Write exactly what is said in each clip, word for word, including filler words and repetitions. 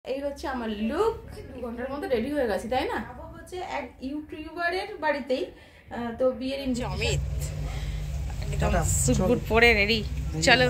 এই হচ্ছে আমার লুক। দু ঘন্টার মধ্যে রেডি হয়ে গেছি, তাই না? আবার হচ্ছে এক ইউটিউবারের বাড়িতেই তো বিয়ের অমিত একদম স্যুট বুট পরে রেডি। চলো।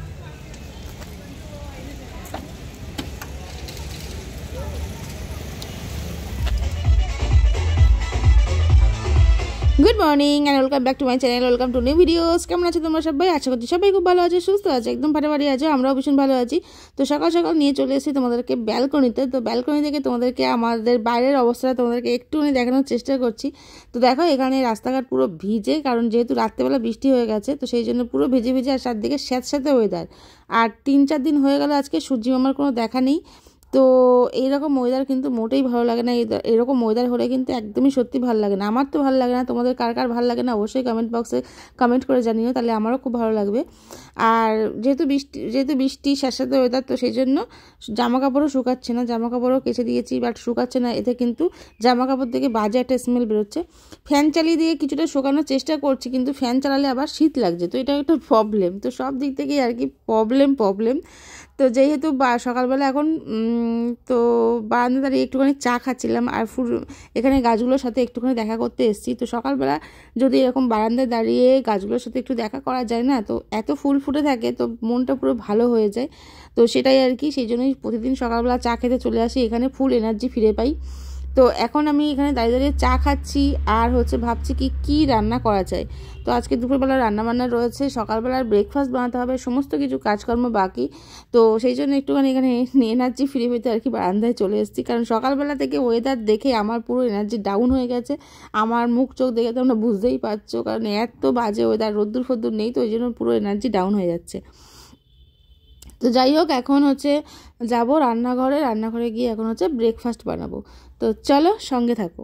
Good morning and welcome back to my channel, welcome to new videos. কেমন আছো তোমরা সবাই? আশা করছি সবাই খুব ভালো আছে, সুস্থ আছে, একদম ফাটাফাটি আছে। আমরাও ভীষণ ভালো আছি। তো সকাল সকাল নিয়ে চলে এসেছি তোমাদেরকে ব্যালকনিতে। তো ব্যালকনি থেকে তোমাদেরকে আমাদের বাইরের অবস্থাটা তোমাদেরকে একটুখানি দেখানোর চেষ্টা করছি। তো দেখো, এখানে রাস্তাঘাট পুরো ভিজে, কারণ যেহেতু রাত্রেবেলা বৃষ্টি হয়ে গেছে, তো সেই জন্য পুরো ভিজে ভিজে আর চারদিকে স্যাঁতস্যাঁতে ওয়েদার। আর তিন চার দিন হয়ে গেল আজকে সূর্যি মামার কোনো দেখা নেই। তো এইরকম ওয়েদার কিন্তু মোটেই ভালো লাগে না। এরকম ওয়েদার হলে কিন্তু একদমই সত্যি ভালো লাগে না। আমার তো ভালো লাগে না, তোমাদের কার কার ভালো লাগে না অবশ্যই কমেন্ট বক্সে কমেন্ট করে জানিও, তাহলে আমারও খুব ভালো লাগবে। আর যেহেতু বৃষ্টি যেহেতু বৃষ্টি স্যাঁতস্যাঁতে ওয়েদার, তো সেই জন্য জামা কাপড়ও শুকাচ্ছে না। জামা কাপড়ও কেচে দিয়েছি, বাট শুকাচ্ছে না। এতে কিন্তু জামা কাপড় থেকে বাজে একটা স্মেল বেরোচ্ছে। ফ্যান চালিয়ে দিয়ে কিছুটা শুকানোর চেষ্টা করছি, কিন্তু ফ্যান চালালে আবার শীত লাগছে, তো এটা একটা প্রবলেম। তো সব দিক থেকেই আর কি প্রবলেম প্রবলেম তো যেহেতু বা সকালবেলা এখন তো বারান্দা দাঁড়িয়ে একটুখানি চা খাচ্ছিলাম, আর ফুল এখানে গাছগুলোর সাথে একটুখানি দেখা করতে এসেছি। তো সকালবেলা যদি এরকম বারান্দায় দাঁড়িয়ে গাছগুলোর সাথে একটু দেখা করা যায় না, তো এত ফুল ফুটে থাকে, তো মনটা পুরো ভালো হয়ে যায়। তো সেটাই আর কি, সেই জন্যই প্রতিদিন সকালবেলা চা খেতে চলে আসি, এখানে ফুল এনার্জি ফিরে পাই। তো এখন আমি এখানে দাঁড়িয়ে দাঁড়িয়ে চা খাচ্ছি, আর হচ্ছে ভাবছি কি কি রান্না করা যায়। তো আজকে দুপুরবেলা রান্নাবান্না রয়েছে, সকালবেলার ব্রেকফাস্ট বানাতে হবে, সমস্ত কিছু কাজকর্ম বাকি। তো সেই জন্য একটুখানি এখানে এনার্জি ফিরে পেতে আর কি বারান্দায় চলে এসেছি, কারণ সকালবেলা থেকে ওয়েদার দেখে আমার পুরো এনার্জি ডাউন হয়ে গেছে। আমার মুখ চোখ দেখে তোমরা বুঝতেই পারছো, কারণ এত বাজে ওয়েদার, রোদ্দুর ফদ্দুর নেই, তো ওই জন্য পুরো এনার্জি ডাউন হয়ে যাচ্ছে। তো যাই হোক, এখন হচ্ছে যাব রান্নাঘরে, রান্নাঘরে গিয়ে এখন হচ্ছে ব্রেকফাস্ট বানাবো। তো চলো সঙ্গে থাকো।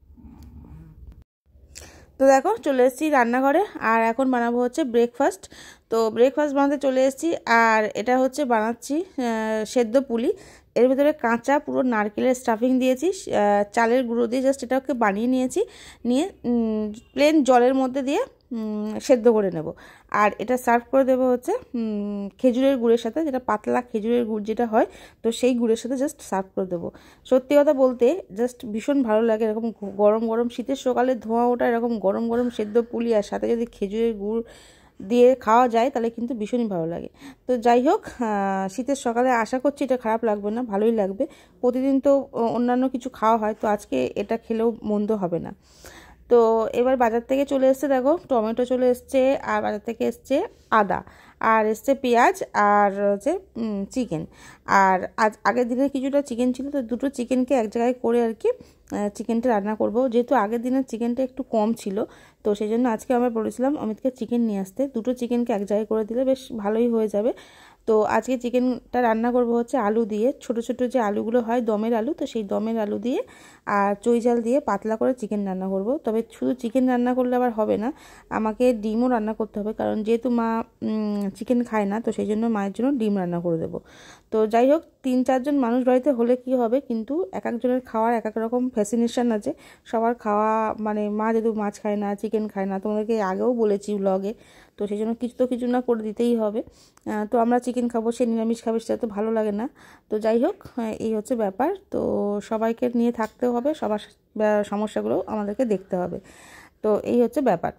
তো দেখো, চলে এসেছি রান্নাঘরে, আর এখন বানাবো হচ্ছে ব্রেকফাস্ট। তো ব্রেকফাস্ট বানাতে চলে এসেছি, আর এটা হচ্ছে বানাচ্ছি সেদ্ধ পুলি। এর ভিতরে কাঁচা পুরো নারকেলের স্টাফিং দিয়েছি, চালের গুঁড়ো দিয়ে জাস্ট এটাকে বানিয়ে নিয়েছি, নিয়ে প্লেন জলের মধ্যে দিয়ে সেদ্ধ করে নেব। আর এটা সার্ভ করে দেবো হচ্ছে খেজুরের গুড়ের সাথে, যেটা পাতলা খেজুরের গুড় যেটা হয়, তো সেই গুড়ের সাথে জাস্ট সার্ভ করে দেবো। সত্যি কথা বলতে জাস্ট ভীষণ ভালো লাগে এরকম গরম গরম শীতের সকালে ধোঁয়া ওঠা এরকম গরম গরম সেদ্ধ পুলি, আর সাথে যদি খেজুরের গুড় দিয়ে খাওয়া যায় তাহলে কিন্তু ভীষণই ভালো লাগে। তো যাই হোক, শীতের সকালে আশা করছি এটা খারাপ লাগবে না, ভালোই লাগবে। প্রতিদিন তো অন্যান্য কিছু খাওয়া হয়, তো আজকে এটা খেলেও মন্দ হবে না। তো এবার বাজার থেকে চলে এসছে, দেখো টমেটো চলে এসছে, আর বাজার থেকে এসছে আদা, আর এসছে পেঁয়াজ, আর হচ্ছে চিকেন। আর আজ আগের দিনে কিছুটা চিকেন ছিল, তো দুটো চিকেনকে এক জায়গায় করে আর কি চিকেনটা রান্না করব। যেহেতু আগের দিনের চিকেনটা একটু কম ছিল, তো সেই জন্য আজকে আমরা বলেছিলাম অমিতকে চিকেন নিয়ে আসতে, দুটো চিকেনকে এক জায়গায় করে দিলে বেশ ভালোই হয়ে যাবে। তো আজকে চিকেনটা রান্না করব হচ্ছে আলু দিয়ে, ছোট ছোট যে আলুগুলো হয় দমের আলু, তো সেই দমের আলু দিয়ে আর চই ঝাল দিয়ে পাতলা করে চিকেন রান্না করব। তবে শুধু চিকেন রান্না করলে আবার হবে না, আমাকে ডিমও রান্না করতে হবে, কারণ যেহেতু মা চিকেন খায় না, তো সেই জন্য মায়ের জন্য ডিম রান্না করে দেবো। তো যাই হোক, তিন চারজন মানুষ বাড়িতে হলে কি হবে, কিন্তু এক একজনের খাওয়ার এক এক রকম ফ্যাসিনেশন আছে। সবার খাওয়া মানে, মা যেহেতু মাছ খায় না, চিকেন খায় না, তোমাদেরকে আগেও বলেছি ব্লগে, তো সেই জন্য কিছু তো কিছু না করে দিতেই হবে। তো আমরা চিকেন খাবো, সে নিরামিষ খাবে, সেটা তো ভালো লাগে না। তো যাই হোক, এই হচ্ছে ব্যাপার। তো সবাইকে নিয়ে থাকতেও হবে, সবার সমস্যাগুলো আমাদেরকে দেখতে হবে। তো এই হচ্ছে ব্যাপার।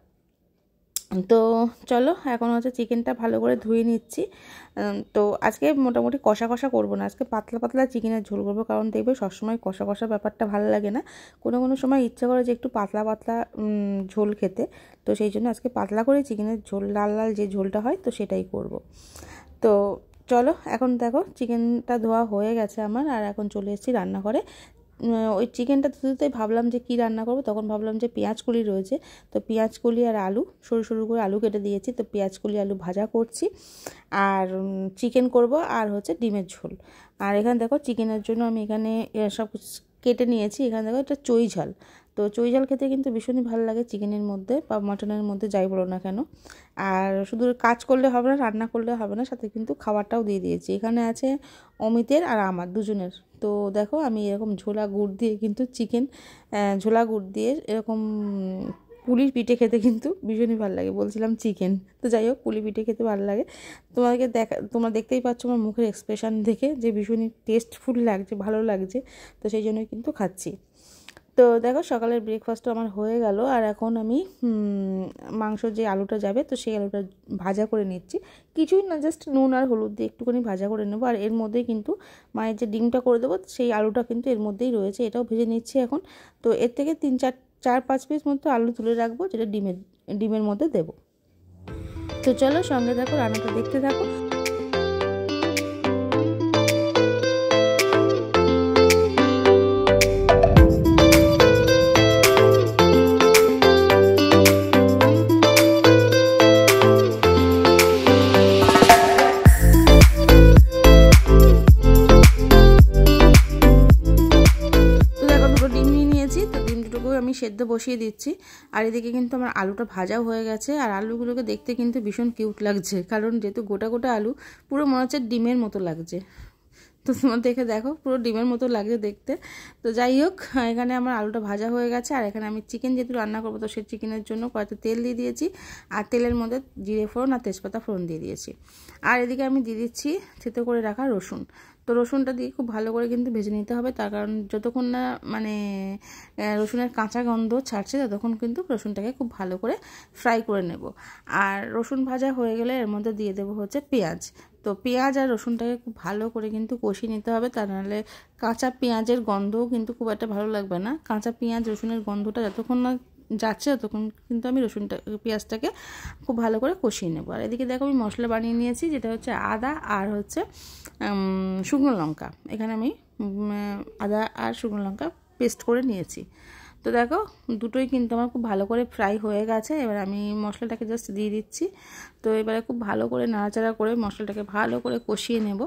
তো চলো, এখন হচ্ছে চিকেনটা ভালো করে ধুয়ে নিচ্ছি। তো আজকে মোটামুটি কষা কষা করবো না, আজকে পাতলা পাতলা চিকেনের ঝোল করবো, কারণ দেখবে সবসময় কষা কষা ব্যাপারটা ভালো লাগে না, কোনো কোনো সময় ইচ্ছা করে যে একটু পাতলা পাতলা ঝোল খেতে। তো সেই জন্য আজকে পাতলা করে চিকেনের ঝোল, লাল লাল যে ঝোলটা হয়, তো সেটাই করব। তো চলো, এখন দেখো চিকেনটা ধোয়া হয়ে গেছে আমার, আর এখন চলে এসেছি রান্নাঘরে। ওই চিকেনটা ধুতে ভাবলাম যে কী রান্না করবো, তখন ভাবলাম যে পেঁয়াজ কলি রয়েছে, তো পেঁয়াজ কলি আর আলু সরু সরু করে আলু কেটে দিয়েছি, তো পেঁয়াজ কলি আলু ভাজা করছি, আর চিকেন করব, আর হচ্ছে ডিমের ঝোল। আর এখানে দেখো চিকেনের জন্য আমি এখানে সব কেটে নিয়েছি। এখানে দেখো এটা চই ঝাল, তো চই ঝাল খেতে কিন্তু ভীষণই ভালো লাগে চিকেনের মধ্যে বা মাটনের মধ্যে, যাই বলো না কেন। আর শুধু কাজ করলে হবে না, রান্না করলে হবে না, সাথে কিন্তু খাবারটাও দিয়ে দিয়েছি। এখানে আছে অমিতের আর আমার দুজনের। তো দেখো, আমি এরকম ঝোলা গুড় দিয়ে কিন্তু চিকেন, ঝোলা গুড় দিয়ে এরকম পুলির পিঠে খেতে কিন্তু ভীষণই ভালো লাগে, বলছিলাম চিকেন। তো যাই হোক, পুলি পিঠে খেতে ভালো লাগে। তোমাদেরকে দেখা তোমরা দেখতেই পাচ্ছ আমার মুখের এক্সপ্রেশন দেখে যে ভীষণই টেস্টফুল লাগছে, ভালো লাগছে। তো সেই জন্যই কিন্তু খাচ্ছি। তো দেখো সকালের ব্রেকফাস্টও আমার হয়ে গেল। আর এখন আমি মাংসর যে আলুটা যাবে তো সেই আলুটা ভাজা করে নিচ্ছি। কিছুই না, জাস্ট নুন আর হলুদ দিয়ে একটুখানি ভাজা করে নেবো। আর এর মধ্যেই কিন্তু মায়ের যে ডিমটা করে দেবো সেই আলুটা কিন্তু এর মধ্যেই রয়েছে, এটাও ভেজে নিচ্ছি এখন। তো এর থেকে তিন চার চার পাঁচ পিস মতো আলু তুলে রাখবো, যেটা ডিমের ডিমের মধ্যে দেবো। তো চলো সঙ্গে থাকো, রান্নাটা দেখতে থাকো। আমি সেদ্ধ বসিয়ে দিচ্ছি। আর এদিকে কিন্তু আমার আলুটা ভাজাও হয়ে গেছে। আর আলুগুলোকে দেখতে কিন্তু ভীষণ কিউট লাগছে, কারণ যেহেতু গোটা গোটা আলু, পুরো মনে হচ্ছে ডিমের মতো লাগছে। তো তোমার দেখে দেখো, পুরো ডিমের মতো লাগছে দেখতে। তো যাই হোক, এখানে আমার আলুটা ভাজা হয়ে গেছে। আর এখানে আমি চিকেন যেহেতু রান্না করবো, তো সেই চিকেনের জন্য কয়েকটা তেল দিয়ে দিয়েছি। আর তেলের মধ্যে জিরে ফোড়ন আর তেজপাতা ফোড়ন দিয়ে দিয়েছি। আর এদিকে আমি দিয়ে দিচ্ছি থেতো করে রাখা রসুন। তো রসুনটা দিয়ে খুব ভালো করে কিন্তু ভেজে নিতে হবে, তার কারণ যতক্ষণ না মানে রসুনের কাঁচা গন্ধ ছাড়ছে ততক্ষণ কিন্তু রসুনটাকে খুব ভালো করে ফ্রাই করে নেব। আর রসুন ভাজা হয়ে গেলে এর মধ্যে দিয়ে দেবো হচ্ছে পেঁয়াজ। তো পেঁয়াজ আর রসুনটাকে খুব ভালো করে কিন্তু কষিয়ে নিতে হবে, তা নাহলে কাঁচা পেঁয়াজের গন্ধও কিন্তু খুব একটা ভালো লাগবে না। কাঁচা পেঁয়াজ রসুনের গন্ধটা যতক্ষণ না যাচ্ছে তখন কিন্তু আমি রসুনটা পেঁয়াজটাকে খুব ভালো করে কষিয়ে নেব। আর এদিকে দেখো আমি মশলা বানিয়ে নিয়েছি, যেটা হচ্ছে আদা আর হচ্ছে শুকনো লঙ্কা। এখানে আমি আদা আর শুকনো লঙ্কা পেস্ট করে নিয়েছি। তো দেখো দুটোই কিন্তু আমার খুব ভালো করে ফ্রাই হয়ে গেছে। এবার আমি মশলাটাকে জাস্ট দিয়ে দিচ্ছি। তো এবারে খুব ভালো করে নাড়াচাড়া করে মশলাটাকে ভালো করে কষিয়ে নেব।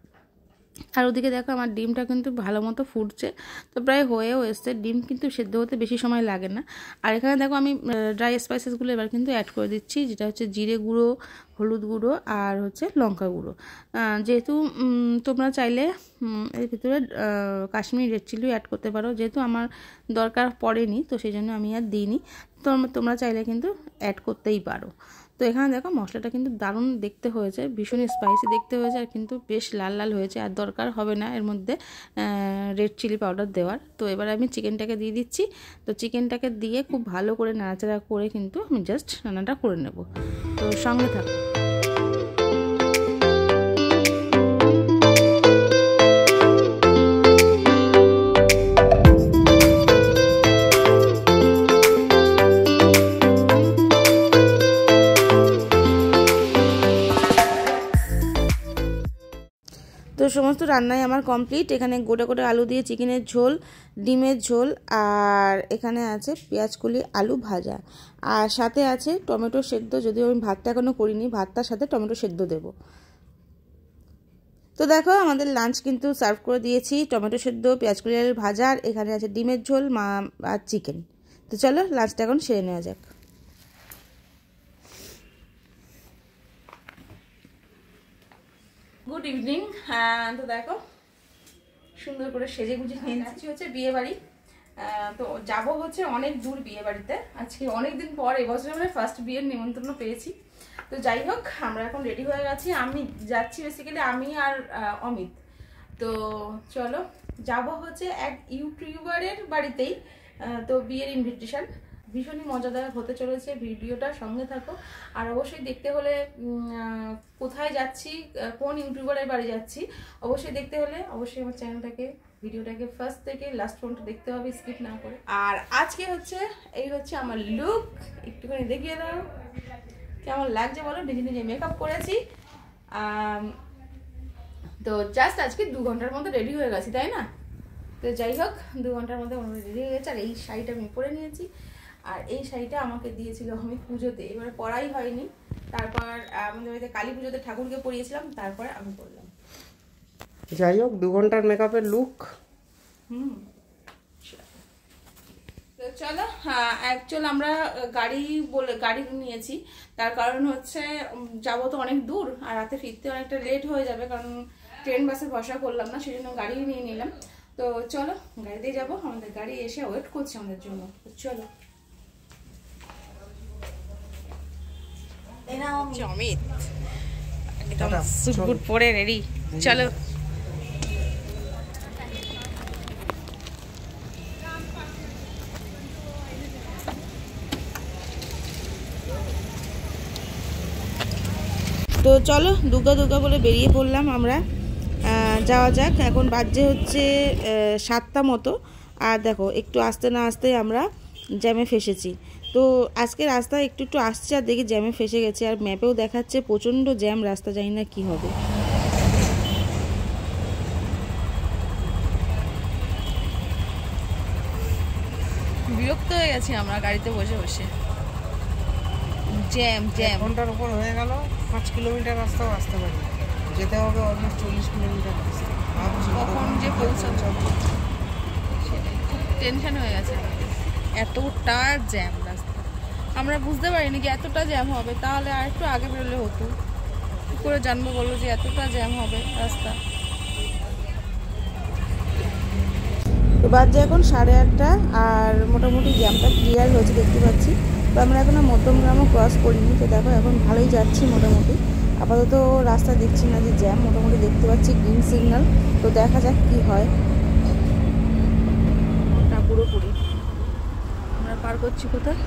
আর ওদিকে দেখো আমার ডিমটা কিন্তু ভালো মতো ফুটছে, তো প্রায় হয়েও এসছে। ডিম কিন্তু সেদ্ধ হতে বেশি সময় লাগে না। আর এখানে দেখো আমি ড্রাই স্পাইসেসগুলো এবার কিন্তু অ্যাড করে দিচ্ছি, যেটা হচ্ছে জিরে গুঁড়ো, হলুদ গুঁড়ো আর হচ্ছে লঙ্কা গুঁড়ো। যেহেতু তোমরা চাইলে এর ভিতরে কাশ্মীরি রেড চিলিও অ্যাড করতে পারো, যেহেতু আমার দরকার পড়েনি তো সেই জন্য আমি আর দিইনি। তো তোমরা চাইলে কিন্তু অ্যাড করতেই পারো। তো এখানে দেখো মশলাটা কিন্তু দারুণ দেখতে হয়েছে, ভীষণ স্পাইসি দেখতে হয়েছে, আর কিন্তু বেশ লাল লাল হয়েছে। আর দরকার হবে না এর মধ্যে রেড চিলি পাউডার দেওয়ার। তো এবার আমি চিকেনটাকে দিয়ে দিচ্ছি। তো চিকেনটাকে দিয়ে খুব ভালো করে নাড়াচাড়া করে কিন্তু আমি জাস্ট রান্নাটা করে নেব। তো সঙ্গে থাকো। তো সমস্ত রান্নাই আমার কমপ্লিট। এখানে গোটা গোটা আলু দিয়ে চিকেনের ঝোল, ডিমের ঝোল, আর এখানে আছে পেঁয়াজকলি আলু ভাজা, আর সাথে আছে টমেটো সেদ্ধ। যদিও আমি ভাতটা এখনও করিনি, ভাতটার সাথে টমেটো সেদ্ধ দেব। তো দেখো আমাদের লাঞ্চ কিন্তু সার্ভ করে দিয়েছি, টমেটো সেদ্ধ, পেঁয়াজকলি আলু ভাজা, আর এখানে আছে ডিমের ঝোল মা আর চিকেন। তো চলো লাঞ্চটা এখন সেরে নেওয়া যাক। Good evening. হ্যাঁ তো দেখো সুন্দর করে সেজে গুজে নিয়ে যাচ্ছি হচ্ছে বিয়ে বাড়ি। তো যাবো হচ্ছে অনেক দূর বিয়ে বাড়িতে, আজকে অনেকদিন পর এবছর আমরা ফার্স্ট বিয়ের নিমন্ত্রণ পেয়েছি। তো যাই হোক আমরা এখন রেডি হয়ে গেছি, আমি যাচ্ছি বেসিক্যালি আমি আর অমিত। তো চলো যাবো হচ্ছে এক ইউটিউবারের বাড়িতেই। তো বিয়ের ইনভিটেশন ভীষণই মজাদার হতে চলেছে, ভিডিওটা সঙ্গে থাকো। আর অবশ্যই দেখতে হলে কোথায় যাচ্ছি, কোন ইউটিউবারের বাড়ি যাচ্ছি, অবশ্যই দেখতে হলে অবশ্যই আমার চ্যানেলটাকে, ভিডিওটাকে ফার্স্ট থেকে লাস্ট পর্যন্ত দেখতে হবে, স্কিপ না করে। আর আজকে হচ্ছে এই হচ্ছে আমার লুক, একটুখানি দেখিয়ে দাও কেমন লাগছে বলো। নিজে নিজে মেকআপ করেছি। তো জাস্ট আজকে দু ঘন্টার মধ্যে রেডি হয়ে গেছি, তাই না? তো যাই হোক দু ঘন্টার মধ্যে রেডি হয়ে গেছে। আর এই শাড়িটা আমি পরে নিয়েছি, আর এই শাড়িটা আমাকে দিয়েছিল আমি পুজোতে, এবার পরাই হয়নি। তারপর আমাদের বাড়িতে কালী পুজোতে ঠাকুরকে পরিয়েছিলাম, তারপরে আমি পরলাম। যাই হোক দু ঘন্টার মেকআপের লুক। হুম তো চলো, অ্যাকচুয়াল আমরা গাড়ি বলে গাড়ি নিয়েছি, তার কারণ হচ্ছে যাবো তো অনেক দূর, আর রাতে ফিরতে অনেকটা লেট হয়ে যাবে, কারণ ট্রেন বাসে ভরসা করলাম না, সেই জন্য গাড়ি নিয়ে নিলাম। তো চলো গাড়িতেই যাবো, আমাদের গাড়ি এসে ওয়েট করছে আমাদের জন্য। চলো অমিত একদম স্যুট বুট পরে রেডি, চলো। তো চলো দুর্গা দুর্গা বলে বেরিয়ে পড়লাম আমরা, যাওয়া যাক। এখন বাজে হচ্ছে সাতটা মতো, আর দেখো একটু আসতে না আসতে আমরা জ্যামে ফেসেছি। তো আজকে রাস্তা একটু একটু আসছে আর দেখি জ্যামে ফেসে গেছে, আর ম্যাপেও দেখাচ্ছে প্রচণ্ড জ্যাম রাস্তা, জানি না কী হবে। বিরক্ত হয়ে গেছি আমরা গাড়িতে বসে বসে, জ্যাম জ্যাম। ঘন্টার উপর হয়ে গেল, পাঁচ কিলোমিটার রাস্তাও আসতে পারি, যেতে হবে অলমোস্ট চল্লিশ কিলোমিটার রাস্তা। কখন যে পৌঁছাচ্ছ সেটাই খুব টেনশন হয়ে গেছে, এতটা জ্যাম রাস্তা। আমরা বুঝতে পারিনি কি এতটা জ্যাম হবে, তাহলে আর একটু আগে বেরোলে হতো। কী করে জানবো বললো যে এতটা জ্যাম হবে রাস্তা। তো বাজে এখন সাড়ে আটটা, আর মোটামুটি জ্যামটা ক্লিয়ার হয়েছে দেখতে পাচ্ছি। তো আমরা এখনও মধ্যমগ্রামও ক্রস করিনি। তো দেখো এখন ভালোই যাচ্ছি মোটামুটি, আপাতত রাস্তা দেখছি না যে জ্যাম, মোটামুটি দেখতে পাচ্ছি গ্রিন সিগন্যাল। তো দেখা যাক কি হয়। ওটা পুরোপুরি আমরা পার করছি কোথায়,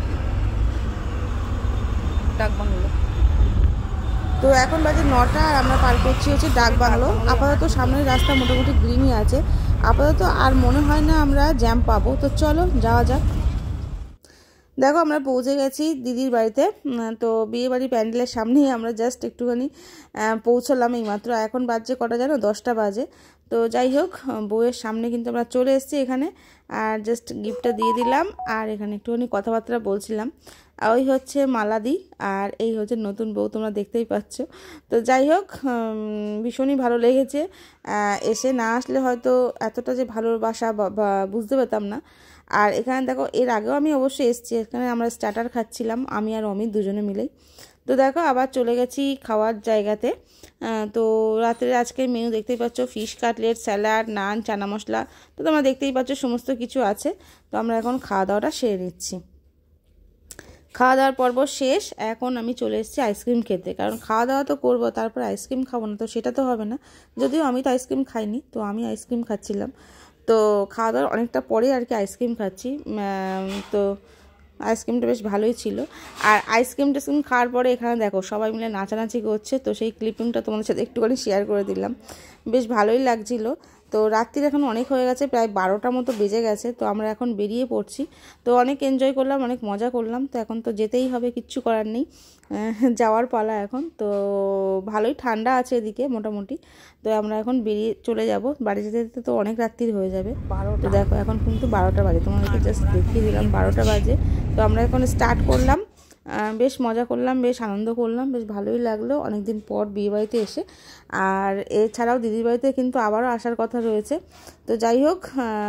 ডাক বাংলো। তো এখন বাজে নটা, আর আমরা পার করছি হচ্ছে ডাক বাংলো। আপাতত সামনের রাস্তা মোটামুটি গ্রিনই আছে আপাতত, আর মনে হয় না আমরা জ্যাম পাবো। তো চলো যাওয়া যাক। দেখো আমরা পৌঁছে গেছি দিদির বাড়িতে। তো বিয়ে বাড়ির প্যান্ডেলের সামনেই আমরা জাস্ট একটুখানি পৌঁছলাম এই মাত্র। এখন বাজছে কটা জানো, দশটা বাজে। তো যাই হোক, বউয়ের সামনে কিন্তু আমরা চলে এসেছি এখানে, আর জাস্ট গিফটটা দিয়ে দিলাম, আর এখানে একটুখানি কথাবার্তা বলছিলাম। ওই হচ্ছে মালাদি, আর এই হচ্ছে নতুন বউ, তোমরা দেখতেই পাচ্ছ। তো যাই হোক, ভীষণই ভালো লেগেছে। এসে না আসলে হয়তো এতটা যে ভালোবাসা বা বুঝতে পেতাম না। আর এখানে দেখো, এর আগেও আমি অবশ্যই এসেছি, এখানে আমরা স্টার্টার খাচ্ছিলাম আমি আর অমিত দুজনে মিলেই। তো দেখো আবার চলে গেছি খাওয়ার জায়গাতে। তো রাত্রে আজকের মেনু দেখতেই পাচ্ছ, fish cutlet, salad, naan, chana masala. তো তোমরা দেখতেই পাচ্ছ সমস্ত কিছু আছে। তো আমরা এখন খাওয়া দাওয়াটা সেরে নিচ্ছি। খাওয়া দাওয়ার পর্ব শেষ, এখন আমি চলে এসেছি আইসক্রিম খেতে, কারণ খাওয়া দাওয়া তো করবো, তারপর আইসক্রিম খাবো না তো সেটা তো হবে না। যদিও আমি তো আইসক্রিম খাইনি, তো আমি আইসক্রিম খাচ্ছিলাম। তো খাওয়া দাওয়ার অনেকটা পরে আর কি আইসক্রিম খাচ্ছি। তো আইসক্রিমটা বেশ ভালোই ছিল। আর আইসক্রিম টাইসক্রিম খাওয়ার পরে এখানে দেখো সবাই মিলে নাচানাচি করছে, তো সেই ক্লিপিংটা তোমাদের সাথে একটুখানি শেয়ার করে দিলাম, বেশ ভালোই লাগছিলো। তো রাত্রির এখন অনেক হয়ে গেছে, প্রায় বারোটা মতো বেজে গেছে। তো আমরা এখন বেরিয়ে পড়ছি। তো অনেক এনজয় করলাম, অনেক মজা করলাম। তো এখন তো যেতেই হবে, কিচ্ছু করার নেই, যাওয়ার পালা এখন। তো ভালোই ঠান্ডা আছে এদিকে মোটামুটি। তো আমরা এখন বেরিয়ে চলে যাব, বাড়ি যেতে যেতে তো অনেক রাত্রির হয়ে যাবে। তো দেখো এখন কিন্তু বারোটা বাজে, তোমাদেরকে জাস্ট দেখিয়ে দিলাম বারোটা বাজে। তো আমরা এখন স্টার্ট করলাম, বেশ মজা করলাম, বেশ আনন্দ করলাম, বেশ ভালোই লাগলো অনেকদিন পর বিয়েবাড়িতে এসে। আর এছাড়াও দিদির বাড়িতে কিন্তু আবারও আসার কথা রয়েছে। তো যাই হোক,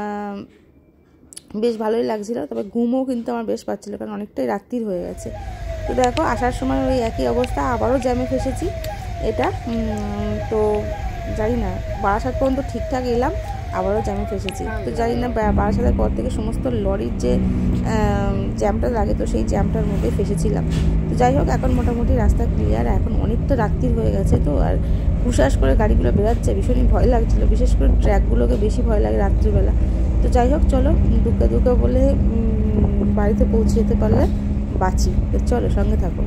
বেশ ভালোই লাগছিলো, তবে ঘুমও কিন্তু আমার বেশ পাচ্ছিলো, কারণ অনেকটাই রাত্রির হয়ে গেছে। তো দেখো আসার সময় ওই একই অবস্থা, আবারও জ্যামে ফেসেছি এটা। তো জানি না, বারাসাত পর্যন্ত ঠিকঠাক এলাম, আবারও জ্যামে ফেসেছি। তো জানি না বারাসাতের পর থেকে সমস্ত লরির যে জ্যামটা লাগে, তো সেই জ্যামটার মধ্যে ফেসেছিলাম। তো যাই হোক, এখন মোটামুটি রাস্তা ক্লিয়ার, এখন অনেকটা রাত্রির হয়ে গেছে। তো আর হুশাস করে গাড়িগুলো বেরাচ্ছে, ভীষণই ভয় লাগছিলো, বিশেষ করে ট্র্যাকগুলোকে বেশি ভয় লাগে রাত্রিবেলা। তো যাই হোক চলো, দুঃখে দুঃখে বলে বাড়িতে পৌঁছে যেতে পারলে বাঁচি। তো চলো সঙ্গে থাকো।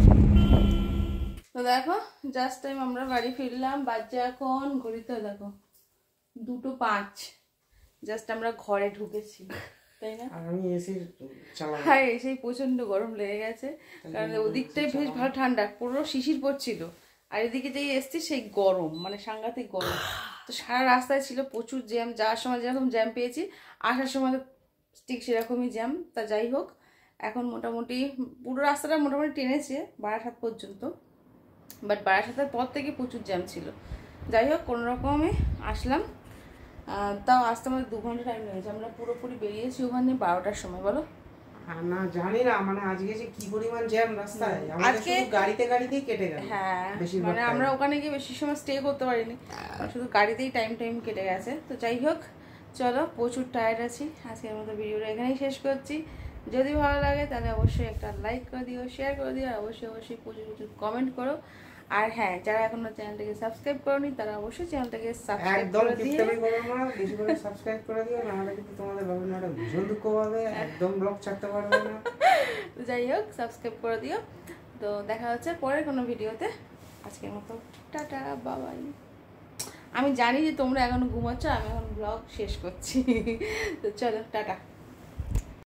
তো দেখো জাস্ট টাইম আমরা বাড়ি ফিরলাম, বাজে এখন ঘড়িতে দেখো দুটো পাঁচ, জাস্ট আমরা ঘরে ঢুকেছি, তাই না? আর আমি এসি চালাবো, হ্যাঁ এসেই প্রচন্ড গরম লেগে গেছে, কারণ ওদিকটাই বেশ ভালো ঠান্ডা, পুরো শিশির পড়ছিল। আর এদিকে যেই এসছি সেই গরম, মানে সাংঘাতিক গরম। তো সারা রাস্তায় ছিল প্রচুর জ্যাম, যাওয়ার সময় যেরকম জ্যাম পেয়েছি আসার সময় ঠিক সেরকমই জ্যাম। তা যাই হোক, এখন মোটামুটি পুরো রাস্তাটা মোটামুটি টেনেছে বারাসাত পর্যন্ত, বাট বারাসাতের পর থেকে প্রচুর জ্যাম ছিল। যাই হোক কোনো রকমে আসলাম, তাও আসতে আমাদের দু ঘন্টা টাইম লেগেছে। আমরা পুরোপুরি বেরিয়েছি ওখানে বারোটার সময়। বলো না জানি না, মানে আজকে যে কি পরিমাণ জ্যাম রাস্তায়, আমাদের শুধু গাড়িতে গাড়িতেই কেটে গেল। হ্যাঁ মানে আমরা ওখানে গিয়ে বেশি সময় স্টে করতে পারিনি, শুধু গাড়িতেই টাইম টাইম কেটে গেছে। তো যাই হোক চলো, প্রচুর টায়ার্ড আছি, আজকের মতো ভিডিওটা এখানেই শেষ করছি। যদি ভালো লাগে তাহলে অবশ্যই একটা লাইক করে দিও, শেয়ার করে দিও, আর অবশ্যই অবশ্যই প্রচুর প্রচুর কমেন্ট করো। আর হ্যাঁ, যারা এখনো চ্যানেলটাকে সাবস্ক্রাইব করোনি তারা অবশ্যই চ্যানেলটাকে সাবস্ক্রাইব করে দিও। একদম কিপটামি করো না, বেশি করে সাবস্ক্রাইব করে দিও, না হলে কিন্তু তোমাদের বাবা ম্যাডাম ভীষণ দুঃখ পাবে, একদম ব্লগ ছাড়তে পারবে না। তো যাই হোক, সাবস্ক্রাইব করে দিও। তো দেখা হচ্ছে পরের কোনো ভিডিওতে। আজকের মতো টাটা, বাবাই। আমি জানি যে তোমরা এখনো ঘুমাচ্ছ, আমি এখন ব্লগ শেষ করছি। তো চলো টাটা।